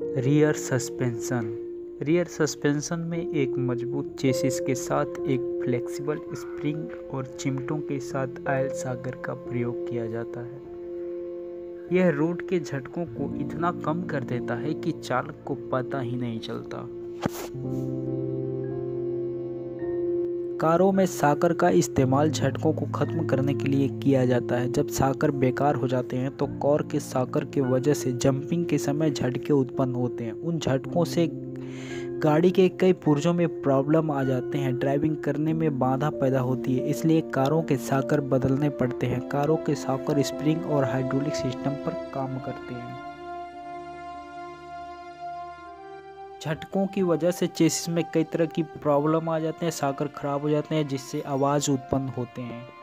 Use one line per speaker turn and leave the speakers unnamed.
Rear suspension. Rear suspension में एक मजबूत चेसिस के साथ एक फ्लेक्सिबल स्प्रिंग और चिमटों के साथ आयल सागर का प्रयोग किया जाता है। यह रोड के झटकों को इतना कम कर देता है कि चालक को पता ही नहीं चलता। कारों में साकर का इस्तेमाल झटकों को खत्म करने के लिए किया जाता है। जब साकर बेकार हो जाते हैं तो कार के साकर के वजह से जंपिंग के समय झटके उत्पन्न होते हैं। उन झटकों से गाड़ी के कई पुर्जों में प्रॉब्लम आ जाते हैं, ड्राइविंग करने में बाधा पैदा होती है, इसलिए कारों के साकर बदलने पड़ते हैं। कारों के साकर स्प्रिंग और हाइड्रोलिक सिस्टम पर काम करते हैं। झटकों की वजह से चेसिस में कई तरह की प्रॉब्लम आ जाते हैं, साकर खराब हो जाते हैं, जिससे आवाज़ उत्पन्न होते हैं।